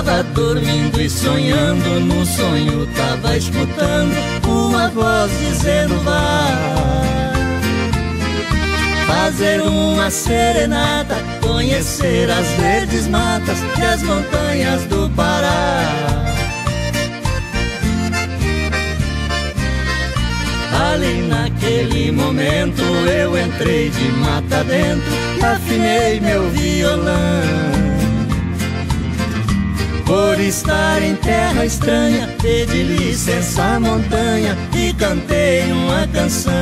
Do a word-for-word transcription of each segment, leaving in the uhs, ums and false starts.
Tava dormindo e sonhando, no sonho tava escutando uma voz dizendo: vá fazer uma serenata, conhecer as verdes matas e as montanhas do Pará. Ali naquele momento eu entrei de mata dentro e afinei meu violão. Por estar em terra estranha, pedi licença à montanha e cantei uma canção.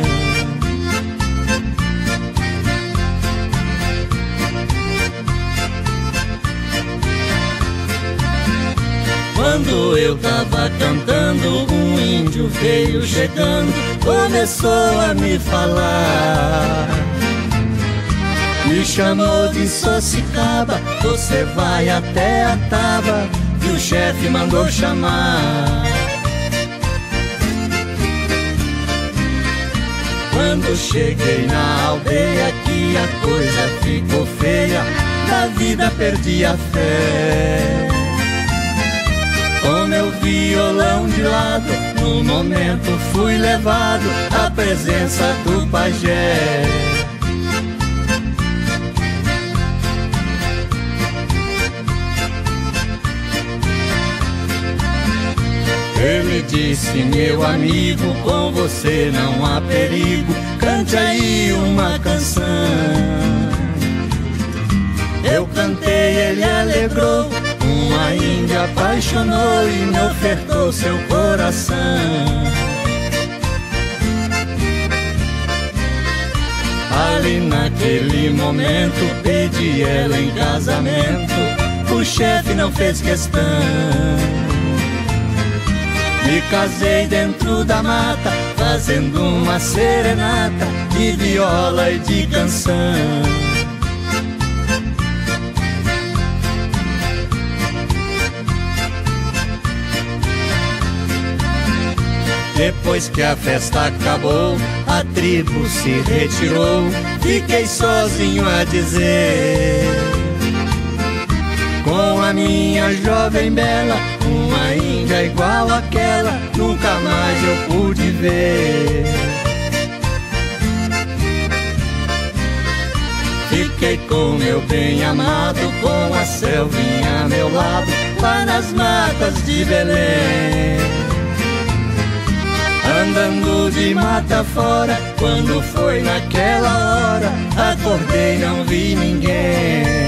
Quando eu tava cantando, um índio veio chegando, começou a me falar. Me chamou de Socicaba, você vai até a taba que o chefe mandou chamar. Quando cheguei na aldeia que a coisa ficou feia, da vida perdi a fé. Com meu violão de lado, no momento fui levado à presença do pajé. Ele disse: meu amigo, com você não há perigo, cante aí uma canção. Eu cantei, ele alegrou, uma índia apaixonou e me ofertou seu coração. Ali naquele momento pedi ela em casamento, o chefe não fez questão. Me casei dentro da mata, fazendo uma serenata de viola e de canção. Depois que a festa acabou, a tribo se retirou, fiquei sozinho a dizer: com a minha jovem bela, uma índia igual àquela, nunca mais eu pude ver. Fiquei com meu bem amado, com a selvinha a meu lado, lá nas matas de Belém. Andando de mata fora, quando foi naquela hora, acordei, não vi ninguém.